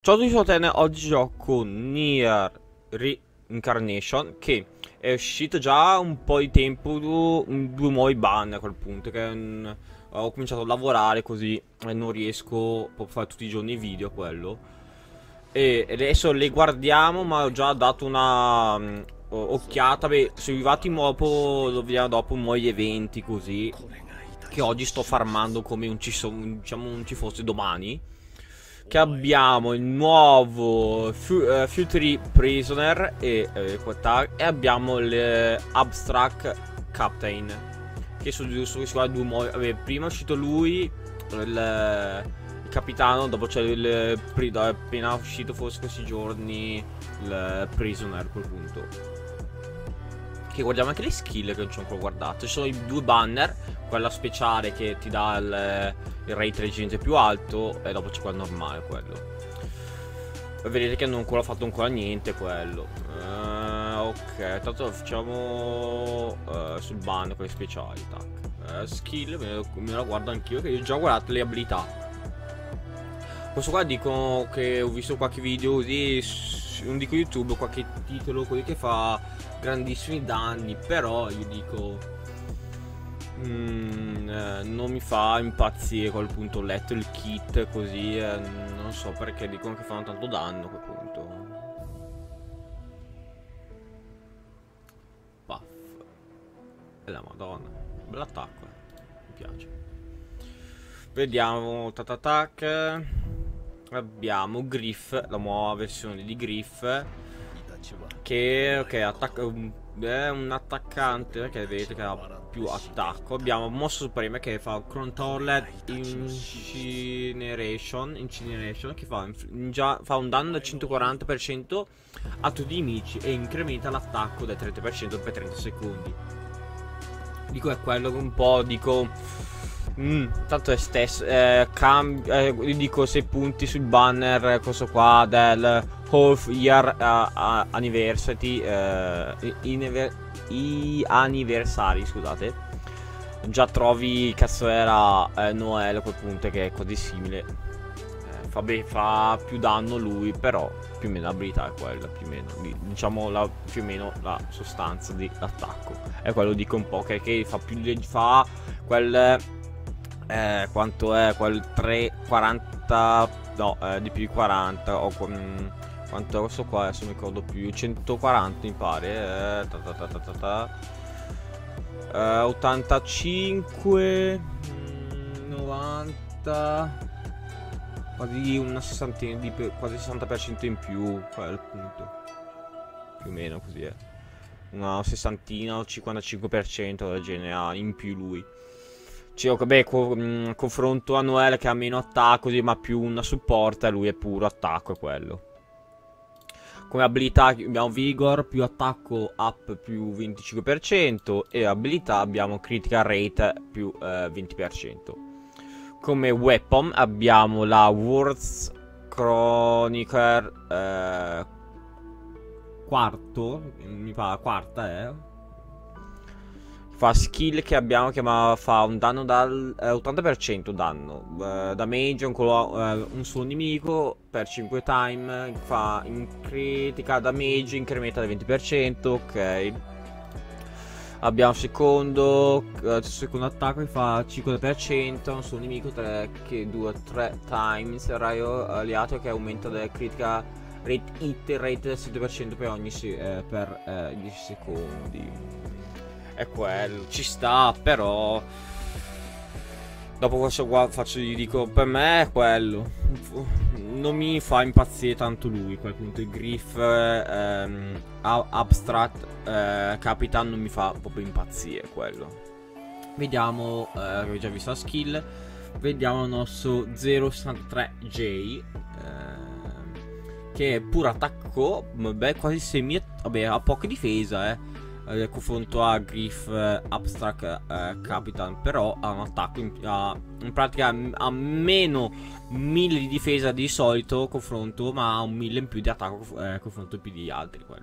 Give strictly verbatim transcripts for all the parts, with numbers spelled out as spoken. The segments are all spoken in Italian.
Ciao a tutti, sono Tene, oggi gioco Nier Reincarnation, che è uscito già un po' di tempo, due, due nuovi ban a quel punto, che mm, ho cominciato a lavorare così e non riesco a fare tutti i giorni video quello. E adesso le guardiamo, ma ho già dato una mm, occhiata, beh, sui arrivati dopo, lo vediamo dopo nuovi eventi così, che oggi sto farmando come un ci, so, diciamo, non ci fosse domani. Che abbiamo il nuovo Fu uh, Fury Prisoner e, eh, e abbiamo l'Abstract Captain, che sono, sono, sono due nuovi. Vabbè, prima è uscito lui, il, il capitano, dopo c'è il, il appena uscito forse questi giorni il Prisoner a quel punto. Che guardiamo anche le skill che non ci ho ancora guardato. Ci sono i due banner, quella speciale che ti dà il, il ray tracing più alto, e dopo c'è quello normale, quello. E vedete che non ho ancora fatto ancora niente quello. uh, Ok, tanto facciamo uh, sul banner quelle speciali. Tac. Uh, skill, me, me la guardo anch'io, che ho già guardato le abilità. Questo qua dico che ho visto qualche video così, non dico YouTube, qualche titolo così che fa grandissimi danni, però io dico mm, eh, non mi fa impazzire a quel punto. Ho letto il kit così, eh, non so perché dicono che fanno tanto danno a quel punto. Buff e la madonna, bell'attacco, eh. Mi piace. Vediamo Tatatac. Abbiamo Griff, la nuova versione di Griff, che ok, attacca, è un attaccante che vedete che ha più attacco. Abbiamo mossa suprema che fa Controller Incineration, Incineration che fa, già, fa un danno del centoquaranta per cento a tutti i nemici e incrementa l'attacco del trenta per cento per trenta secondi. Dico, è quello che un po' dico Mm, tanto è stesso, eh, eh, dico sei punti sul banner, questo qua del Half Year uh, uh, Anniversary, uh, i anniversari, scusate. Già trovi, cazzo era eh, Noel a quel punto, che è quasi simile. eh, fa, beh, fa più danno lui, però più o meno l'abilità è quella, più o meno, diciamo la, più o meno la sostanza dell'attacco. È quello, dico un po', che, che fa più, fa quel... Eh, quanto è quel tre quaranta, no, eh, di più di quaranta, o um, quanto è questo qua, adesso mi ricordo più, centoquaranta mi pare, eh, ta ta ta ta ta ta. Eh, ottantacinque, mm, novanta, quasi una sessantina di più, quasi sessanta per cento in più, qual è il punto, più o meno così è, una sessantina o cinquantacinque per cento del genere in più lui. Cioè, beh, co mh, confronto a Noel che ha meno attacco, ma più una supporta, e lui è puro attacco, è quello. Come abilità abbiamo Vigor, più attacco up più venticinque per cento, e abilità abbiamo Critical Rate più eh, venti per cento. Come weapon abbiamo la Words Chronicle eh, quarto, mi pare quarta, eh. Fa skill che abbiamo, che fa un danno dal eh, ottanta per cento danno, eh, damage un, eh, un solo nemico per cinque time, fa in critica damage, incrementa del venti per cento, ok. Abbiamo secondo, eh, secondo attacco che fa cinque per cento, un solo nemico tre, che dura tre times, raio aliato che aumenta del critica rate hit rate del sette per cento per ogni eh, per eh, dieci secondi. È quello, ci sta, però dopo questo qua faccio, gli dico, per me è quello, non mi fa impazzire tanto lui, quel punto il Griff, ehm, Abstract eh, Capitan non mi fa proprio impazzire quello. Vediamo, eh, avevo già visto la skill, vediamo il nostro zero sessantatré J, eh, che è puro attacco, vabbè, quasi semi, vabbè, ha poca difesa, eh. Nel confronto a Griff eh, Abstract eh, Capitan, però ha un attacco in, ha, in pratica ha meno mille di difesa di solito confronto, ma ha un mille in più di attacco eh, confronto più di altri. Quello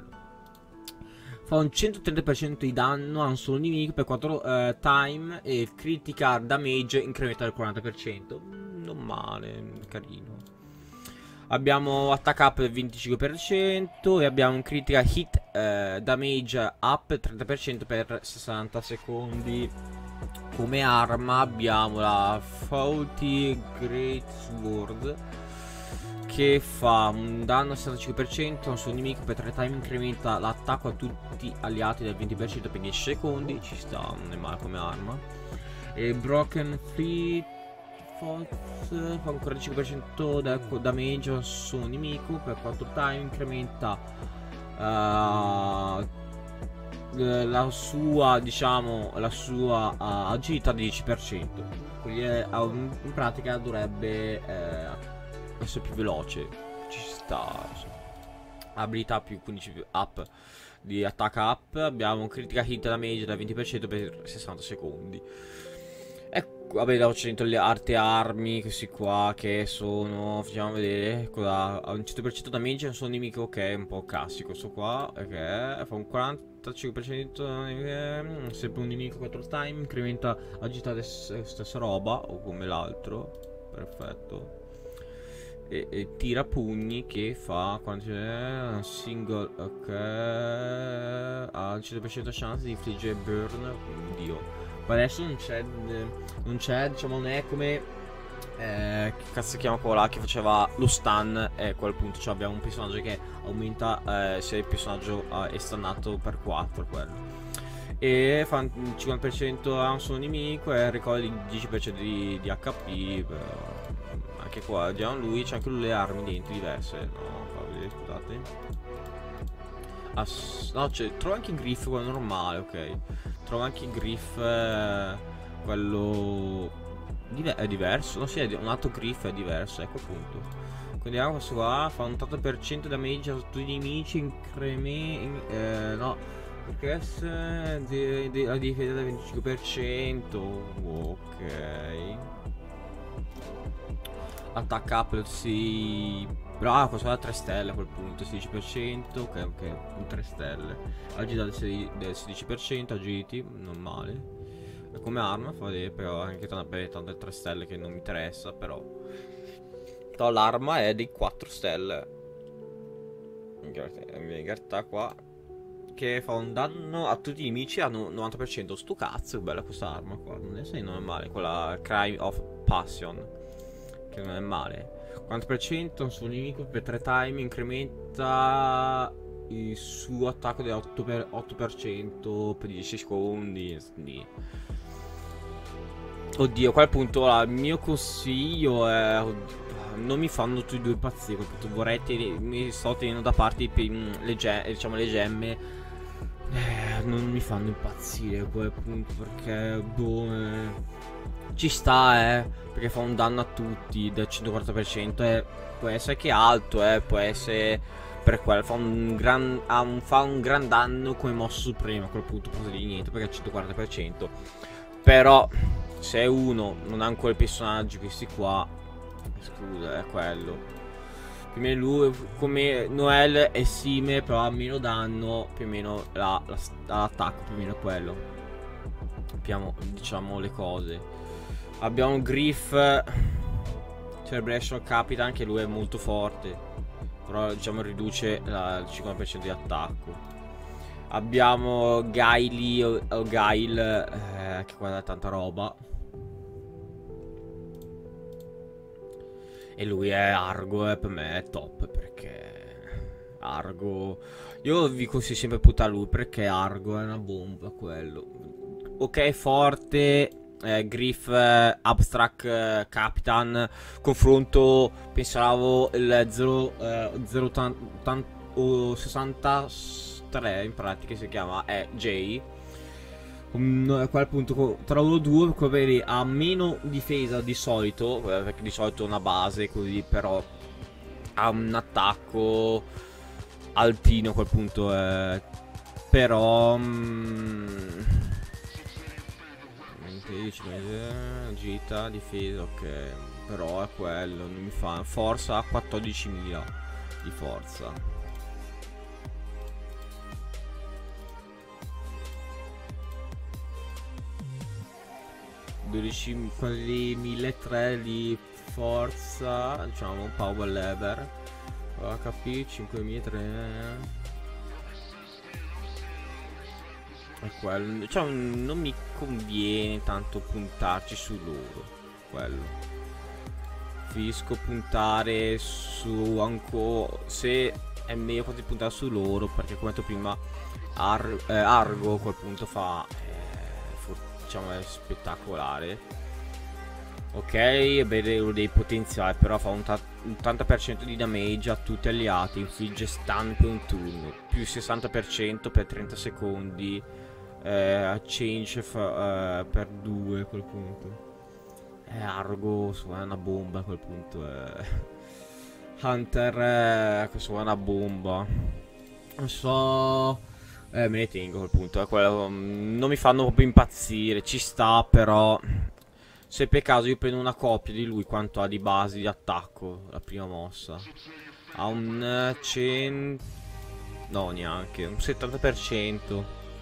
fa un centotrenta per cento di danno a un solo nemico per quattro eh, time, e il critical damage incrementa del quaranta per cento. Non male, carino. Abbiamo attack up del venticinque per cento e abbiamo un critical hit eh, damage up trenta per cento per sessanta secondi. Come arma abbiamo la Faulty Great Sword, che fa un danno al sessantacinque per cento a un suo nemico per tre time, incrementa l'attacco a tutti alleati del venti per cento per dieci secondi. Ci sta, non è male come arma. E Broken Free Fox fa un quarantacinque per cento da damage al suo nemico per quattro time, incrementa uh, la sua, diciamo, la sua uh, agilità di dieci per cento. Quindi è, in pratica dovrebbe eh, essere più veloce. Ci sta. Abilità più quindici up di attack up. Abbiamo un critical hit damage da venti per cento per sessanta secondi. Ecco, vabbè, dopo c'è le arte armi, questi qua che sono, facciamo vedere, cosa ha un cento per cento damage, non sono nemico, che è un po' classico. Questo qua, che fa un quarantacinque per cento, eh, sempre un nemico quattro time, incrementa agilità stessa, stessa roba, o come l'altro, perfetto. E, e tira pugni che fa quando c'è un single, ok, ha il cento per cento chance di infliggere burn, oddio. Ma adesso non c'è, non c'è, diciamo, non è come, eh, che cazzo si chiama quello là che faceva lo stun. E a quel punto cioè, abbiamo un personaggio che aumenta eh, se il personaggio eh, è stunnato per quattro, quello. E fa il cinquanta per cento a un solo nemico e ricorda il dieci per cento di, di H P. Però anche qua vediamo lui, c'è anche lui le armi dentro diverse. No, fa vedere, scusate. Ass no, cioè, trovo anche il griff quello normale, ok. Trovo anche il griff eh, quello Diver è diverso. No, sì, è un altro griff è diverso, ecco appunto. Quindi vediamo questo qua, fa un ottanta per cento damage a tutti i nemici, incrementa eh, no, perché se la difesa del venticinque per cento. Ok. Attack up, sì. Bravo, questo da tre stelle a quel punto, sedici per cento, ok, ok, un tre stelle. Agilità del sedici per cento, agility, non male. E come arma, fa vedere, però anche tanto, tanto tre stelle che non mi interessa, però. Però l'arma è dei quattro stelle. In realtà qua, che fa un danno a tutti i nemici a novanta per cento. Sto cazzo, bella questa arma qua, non è, sì, non è male, quella Crime of Passion, che non è male. quaranta per cento sul nemico per tre time, incrementa il suo attacco dell'otto per cento per dieci secondi. Oddio, a quel punto il mio consiglio è, non mi fanno tutti e due impazzire. Vorrei tenere, mi sto tenendo da parte le, ge diciamo, le gemme. Eh, non mi fanno impazzire a quel punto, perché boh, eh, ci sta, eh, perché fa un danno a tutti del centoquaranta per cento. Eh, può essere che è alto, eh, può essere per quello, fa un gran, ha un, fa un gran danno come mosso supremo. A quel punto posso dire niente perché è il centoquaranta per cento. Però se uno non ha ancora i personaggi questi qua, scusa, è quello. Più o meno lui, come Noel è simile, però ha meno danno, più o meno l'attacco, più o meno quello. Abbiamo, diciamo, le cose. Abbiamo Griff Celebration Capitan, che lui è molto forte, però diciamo riduce la, il cinquanta per cento di attacco. Abbiamo Gaily o, o Gail, eh, che guarda tanta roba. E lui è Argo, e per me è top, perché Argo, io vi consiglio sempre puntare lui, perché Argo è una bomba quello. Ok, è forte, eh, Griff, eh, Abstract, eh, Capitan, confronto, pensavo il zero sessantatré in pratica si chiama, è Jay. A quel punto tra loro due, come ha meno difesa di solito, perché di solito è una base così, però ha un attacco altino a quel punto, eh, però mm, agilità, difesa, ok, però è quello, non mi fa forza, ha quattordicimila di forza. dodicimila di forza, diciamo, power lever. H P cinquemilatrecento. È quello. Cioè non mi conviene tanto puntarci su loro. Quello. Preferisco puntare su ancora. Se è meglio quasi puntare su loro. Perché come ho detto prima, Ar eh, Argo a quel punto fa eh, diciamo è spettacolare. Ok, è vero dei potenziali, però fa un ottanta per cento di damage a tutti gli alleati, infligge stun per un turno, più sessanta per cento per trenta secondi, eh, change fa, eh, per due a quel punto. È Argo, è una bomba a quel punto. Eh. Hunter, eh, questo è una bomba. Non so... Eh, me ne tengo a quel punto. È quello, non mi fanno proprio impazzire, ci sta però... Se per caso io prendo una coppia di lui, quanto ha di base di attacco la prima mossa? Ha un cento... No, neanche, un settanta per cento.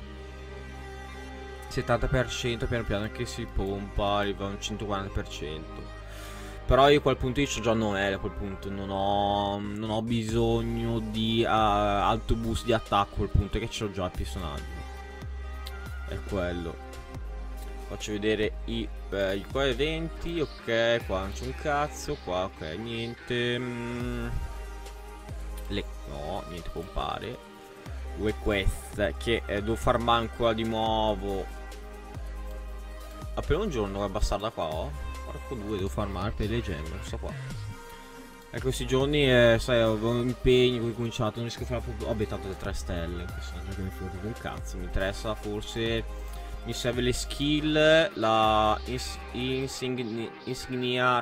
settanta per cento piano piano che si pompa, arriva a un centoquaranta per cento. Però io a quel punto io ho già Noelle, a quel punto non ho, non ho bisogno di uh, alto boost di attacco, a quel punto che c'ho già il personaggio. È quello. Faccio vedere i, eh, i qua eventi. Ok, qua non c'è un cazzo. Qua ok, niente. mm. Le, no, niente pompare. Due quest che eh, devo farmare ancora di nuovo. Appena un giorno a bastarda qua oh. Porco due, devo farmare per le gemme. Non so qua. E questi giorni eh, sai, avevo impegni, ho cominciato, non riesco a fare proprio. Vabbè, tanto le tre stelle. Che mi frega un cazzo. Mi interessa forse. Mi serve le skill, la ins insignia, insignia,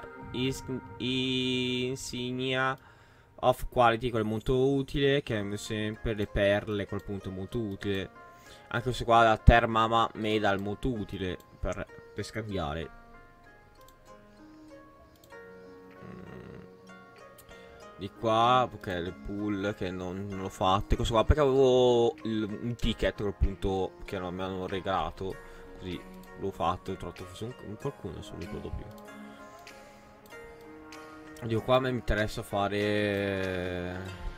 insignia of quality, quello è molto utile, che è sempre le perle, quel punto è molto utile. Anche se qua la Termama Medal molto utile per, per scambiare. Mm. Di qua, ok, le pull che non, non l'ho fatte. Questo qua perché avevo il, un ticket quel punto che non mi hanno regalato. Così l'ho fatto. Ho trovato forse un, un qualcuno, se non ricordo più. Dico qua a me mi interessa fare.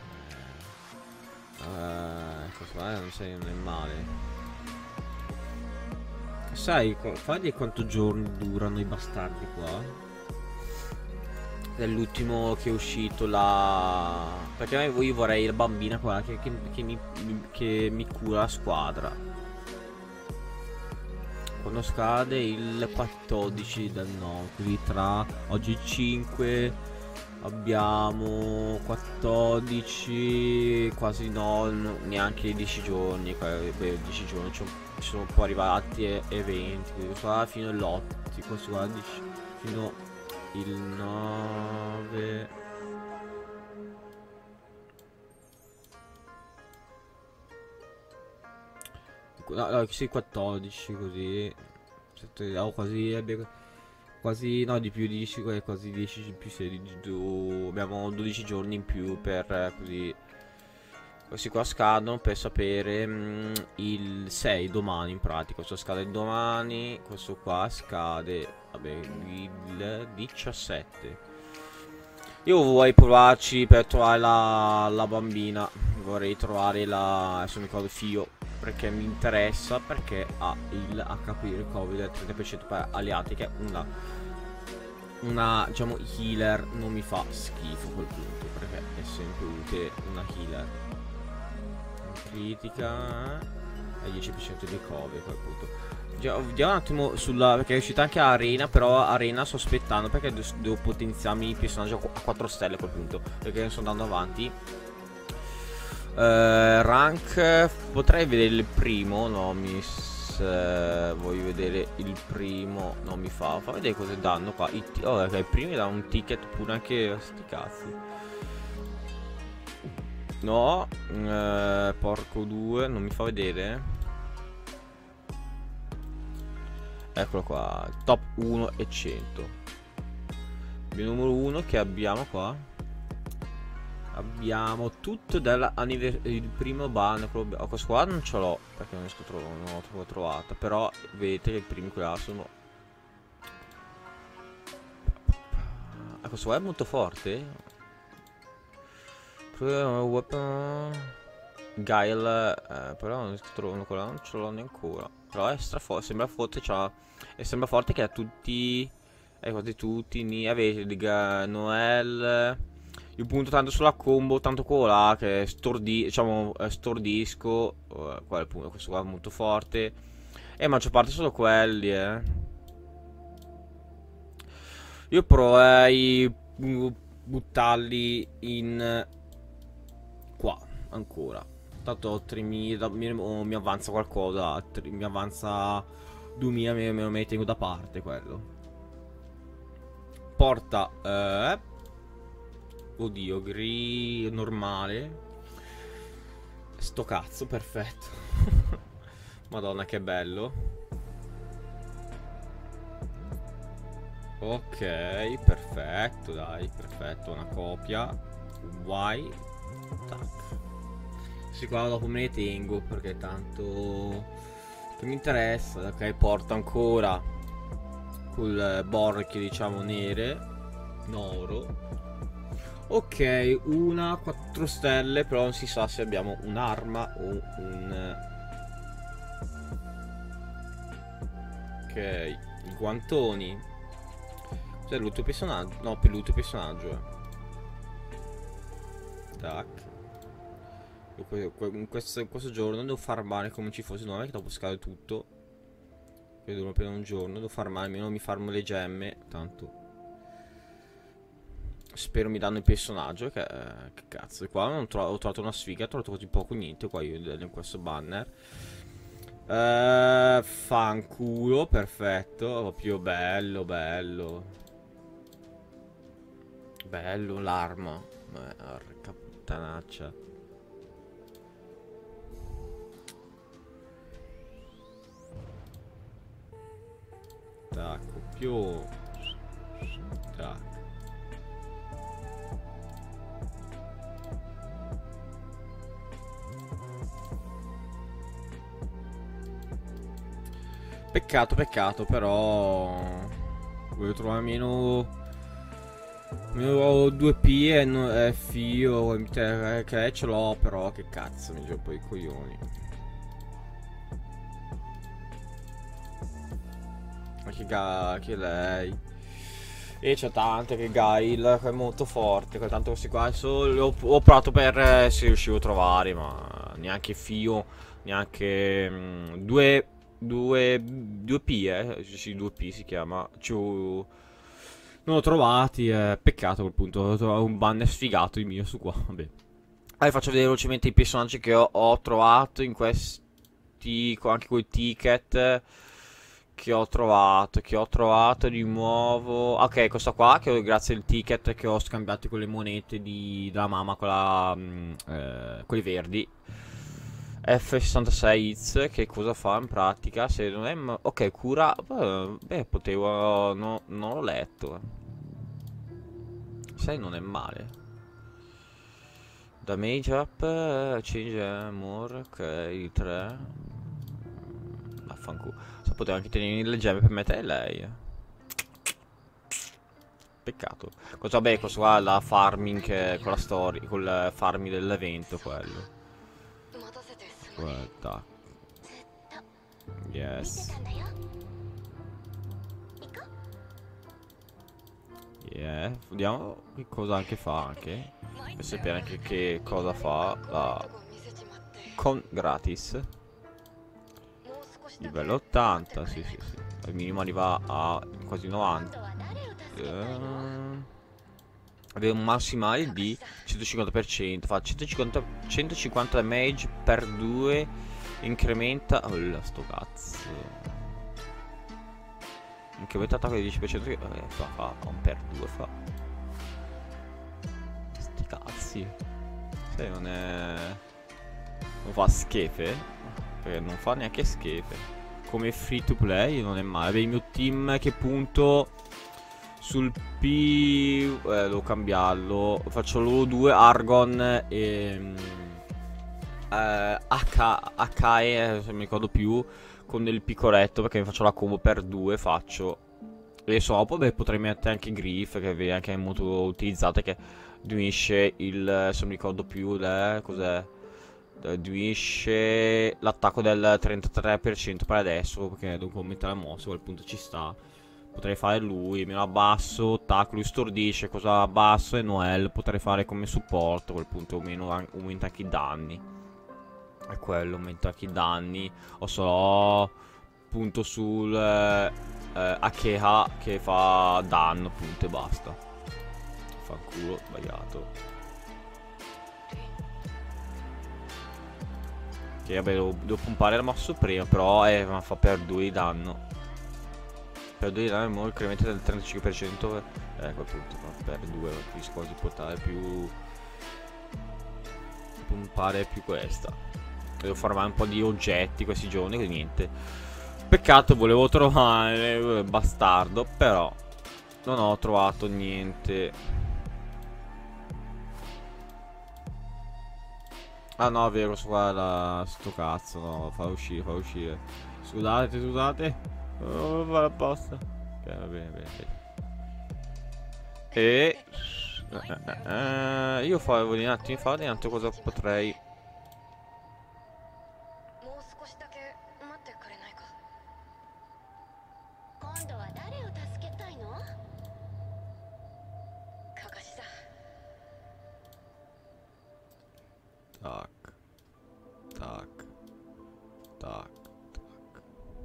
Uh, questo qua non sei non è male. Sai, fagli quanto giorni durano i bastardi qua? Dell'ultimo che è uscito la... Perché io vorrei la bambina qua che, che, che, mi, che mi cura la squadra. Quando scade il quattordici del nove. Quindi tra oggi il cinque abbiamo quattordici, quasi no, neanche dieci giorni. Beh, dieci giorni ci sono un po' arrivati eventi. Quindi qua fino all'otto. Questo qua fino il nove. No, no, sì, quattordici così. sette, oh, quasi quasi no di più di dieci, quasi dieci più sedici. Abbiamo dodici giorni in più per così. Questi qua scadono per sapere mh, il sei domani in pratica. Questo scade domani, questo qua scade vabbè il diciassette. Io vorrei provarci per trovare la, la bambina. Vorrei trovare la, adesso mi ricordo Fio, perché mi interessa, perché ha il H P recovery del trenta per cento per alleati, che è una una diciamo healer. Non mi fa schifo quel punto, perché è sempre utile una healer. Critica e dieci per cento di cover quel punto. Vediamo un attimo sulla, perché è uscita anche Arena, però Arena sto aspettando perché devo potenziarmi il personaggio a quattro stelle a quel punto, perché sto andando avanti. uh, Rank potrei vedere il primo. No, mi uh, voglio vedere il primo. Non mi fa fa vedere cosa danno qua. I, oh, okay, il primo dà un ticket pure anche sti cazzi. No, eh, porco due, non mi fa vedere. Eccolo qua, top uno e cento. Il numero uno che abbiamo qua. Abbiamo tutto dell'anniversario, il primo ban. Oh, questo qua non ce l'ho perché non sto trovando, non l'ho trovata. Però vedete che i primi qua sono. Ah, questo qua è molto forte. Gail, eh, però non trovo, quello non ce l'ho neanche ancora. Però è straforte, sembra forte, c'ha, e sembra forte che ha tutti, eh, quasi tutti, ni, avete, Noel. Io punto tanto sulla combo, tanto quello là, che stordi, diciamo, eh, stordisco, eh, qua è il punto, questo qua è molto forte. E maggior parte sono quelli, eh. Io proverei buttarli in qua, ancora. Tanto mi, mi, mi avanza qualcosa, mi avanza duemila, me, me lo metto da parte quello. Porta, eh, oddio, gri normale. Sto cazzo, perfetto. Madonna che bello. Ok, perfetto, dai, perfetto, una copia. Vai. Tac. Sì, qua dopo me ne tengo perché tanto che mi interessa. Ok, porta ancora col borchio, diciamo, nere. Noro. Ok, una quattro stelle, però non si sa se abbiamo un'arma o un... Ok, i guantoni. Cos'è l'ultimo personaggio? No, per l'ultimo personaggio, eh. Tac. In questo, in questo giorno devo farmare come ci fosse nuove, che dopo scade tutto. Vedo per un giorno, devo farmare, almeno mi farmo le gemme, tanto. Spero mi danno il personaggio, che, che cazzo. E qua non tro ho trovato una sfiga, ho trovato così poco niente qua io in questo banner. Uh, fanculo, perfetto, proprio bello, bello. Bello l'arma. Porca puttanaccia. Tac, più. Tac. Peccato, peccato, però voglio trovare almeno almeno due P e no, eh, Fio, che eh, ce l'ho, però che cazzo, mi gioco i coglioni. Ma che ga, che lei. E c'è tante che Gail è molto forte, tanto questi qua solo ho, ho provato per eh, se riuscivo a trovare, ma neanche Fio, neanche mh, due Due, due P, eh, sì, due P si chiama. Ciu... Non l'ho trovati, eh, peccato a quel punto. Ho trovato un banner sfigato il mio su qua. Vabbè. Allora faccio vedere velocemente i personaggi che ho, ho trovato in questi. Anche quei ticket che ho trovato. Che ho trovato di nuovo. Ok, questo qua, che grazie al ticket che ho scambiato con le monete di, della mamma, quella, mh, eh, quelli verdi. F sessantasei hits, che cosa fa in pratica? Se non è... Ok, cura... Beh, potevo... No, non l'ho letto. Sai, non è male. Damage up, change more, ok, tre. Affanculo. So, potevo anche tenere le gemme per mettere lei. Peccato. Cosa, vabbè, questo qua è la farming con la storia, col farming dell'evento, quello. Guarda. Yes. Yeah. Vediamo che cosa anche fa anche. Per sapere anche che cosa fa la con gratis. Livello ottanta, sì sì sì. Al minimo arriva a quasi novanta. Uh, Avevo un massimale di centocinquanta per cento. Fa centocinquanta, centocinquanta damage per due. Incrementa. Oh, sto cazzo. Incrementa attacco di dieci per cento. Eh, fa, fa un per due. Fa. Sti cazzi. Se non è. Non fa schefe. Perché non fa neanche schefe. Come free to play non è male. Beh, il mio team che punto. Sul P eh, devo cambiarlo. Faccio loro due Argon e eh, H, H E, se mi ricordo più, con il picoretto, perché mi faccio la combo per due. Faccio e so, poi beh, potrei mettere anche Griff, che è anche molto utilizzata, che diminuisce il, se non mi ricordo più, le, cos'è? Eh, diminuisce l'attacco del trentatré per cento per adesso, perché devo aumentare la mossa, a quel punto ci sta. Potrei fare lui, meno abbasso, tac, lui stordisce, cosa abbasso e Noel potrei fare come supporto, a quel punto meno aumenta anche i danni. È quello, aumenta anche i danni. O so, punto sul eh, eh, Akeha che fa danno, punto e basta. Fanculo, sbagliato. Che vabbè, devo, devo pompare la mossa prima, però eh, ma fa per due di danno. Per due di danno è molto incremento del trentacinque per cento. Eh, a quel punto fa per due, capisco quasi portare più. Pompare più questa. Devo farmare un po' di oggetti questi giorni, quindi niente. Peccato, volevo trovare eh, bastardo, però non ho trovato niente. Ah no, è vero, su qua la... sto cazzo, no, fa uscire, fa uscire. Scusate, scusate. Oh, devo fare apposta. Ok, va bene, bene, bene. E... Eh, eh, eh, io fare un attimo fa, niente cosa potrei... Tac. Tac. Tac. Tac.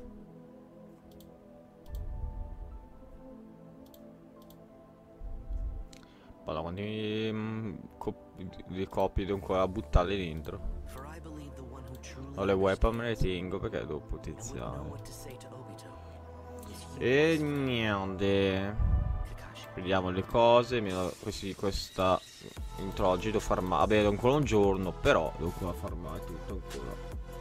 Guarda, quanti mm, le copie devo ancora buttarle dentro. No, le weapon me le tengo perché devo potenziare. E niente. Vediamo le cose. Meno questi, questa intro oggi devo farmare. Vabbè, devo ancora un giorno, però devo ancora farmare tutto ancora.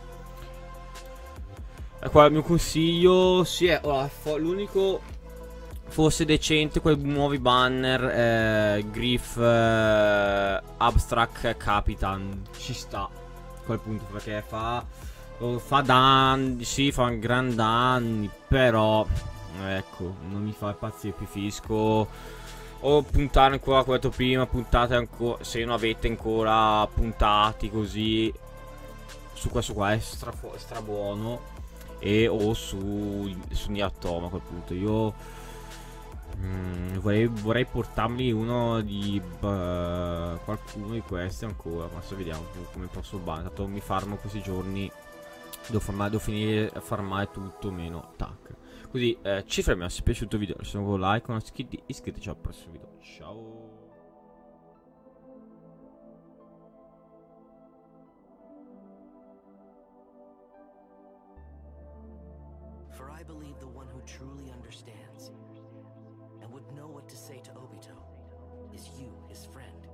E qua il mio consiglio. Sì, è l'unico fosse decente quei nuovi banner. eh, Griff eh, Abstract Capitan. Ci sta a quel punto, perché fa fa danni. Sì, fa gran danni, però ecco, non mi fa impazzire. Preferisco o puntare ancora, come ho detto prima, puntate ancora, se non avete ancora puntati così su questo qua è stra, stra buono. E o su su Nier Automata a quel punto. Io mm, vorrei, vorrei portarmi uno di uh, qualcuno di questi ancora, ma adesso vediamo come posso bannare. Tanto mi farmo questi giorni. Devo, farmare, devo finire a farmare tutto meno tac. Così eh, ci fermiamo. Se vi è piaciuto il video lasciate un like, un iscritti, iscriveteci al prossimo video. Ciao. For I believe the one who truly understands and would know what to say to Obito is you, his friend.